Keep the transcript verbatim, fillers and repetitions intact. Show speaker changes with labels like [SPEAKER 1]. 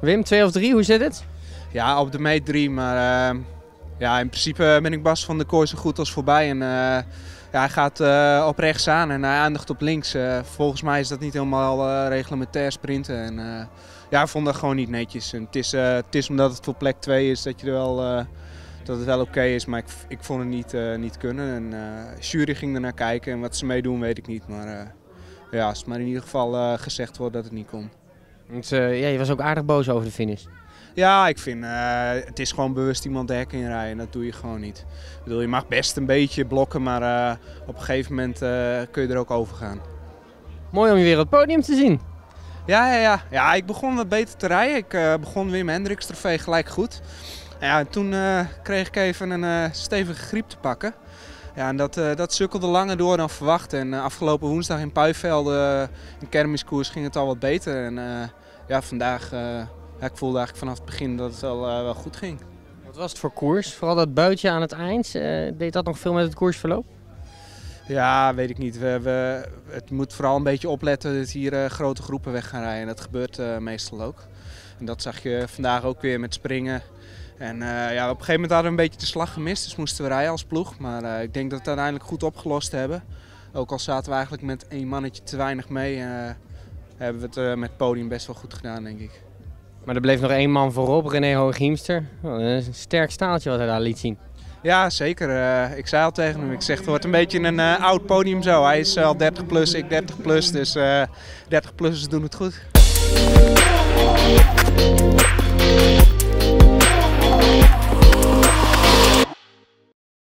[SPEAKER 1] Wim, twee of drie, hoe zit het?
[SPEAKER 2] Ja, op de meet drie, maar uh, ja, in principe ben ik Bas van der Kooi zo goed als voorbij. En, uh, ja, hij gaat uh, op rechts aan en hij eindigt op links. Uh, volgens mij is dat niet helemaal uh, reglementair sprinten. En, uh, ja, ik vond dat gewoon niet netjes. En het, is, uh, het is omdat het voor plek twee is dat, je er wel, uh, dat het wel oké okay is, maar ik, ik vond het niet, uh, niet kunnen. En, uh, de jury ging er naar kijken en wat ze meedoen weet ik niet. Maar uh, ja, als het maar in ieder geval uh, gezegd wordt dat het niet kon.
[SPEAKER 1] Want, uh, ja, je was ook aardig boos over de finish.
[SPEAKER 2] Ja, ik vind uh, het is gewoon bewust iemand de hek inrijden. Dat doe je gewoon niet. Ik bedoel, je mag best een beetje blokken, maar uh, op een gegeven moment uh, kun je er ook over gaan.
[SPEAKER 1] Mooi om je weer op het podium te zien.
[SPEAKER 2] Ja, ja, ja. ja ik begon wat beter te rijden. Ik uh, begon Wim Hendricks trofee gelijk goed. Ja, toen uh, kreeg ik even een uh, stevige griep te pakken. Ja, en dat, uh, dat sukkelde langer door dan verwacht. En uh, afgelopen woensdag in Puivelde, uh, in kermiskoers, ging het al wat beter. En uh, ja, vandaag, uh, ja, ik voelde eigenlijk vanaf het begin dat het wel, uh, wel goed ging.
[SPEAKER 1] Wat was het voor koers? Vooral dat buitje aan het eind. Uh, deed dat nog veel met het koersverloop?
[SPEAKER 2] Ja, weet ik niet. We, we, het moet vooral een beetje opletten dat hier uh, grote groepen weg gaan rijden. En dat gebeurt uh, meestal ook. En dat zag je vandaag ook weer met springen. En uh, ja, op een gegeven moment hadden we een beetje de slag gemist, dus moesten we rijden als ploeg. Maar uh, ik denk dat we het uiteindelijk goed opgelost hebben. Ook al zaten we eigenlijk met één mannetje te weinig mee, uh, hebben we het uh, met het podium best wel goed gedaan, denk ik.
[SPEAKER 1] Maar er bleef nog één man voorop, René Hooghiemster. Oh, een sterk staaltje wat hij daar liet zien.
[SPEAKER 2] Ja, zeker. Uh, ik zei al tegen hem, ik zeg het wordt een beetje een uh, oud podium zo. Hij is al dertig plus, ik dertig plus, dus uh, dertig plussers doen het goed.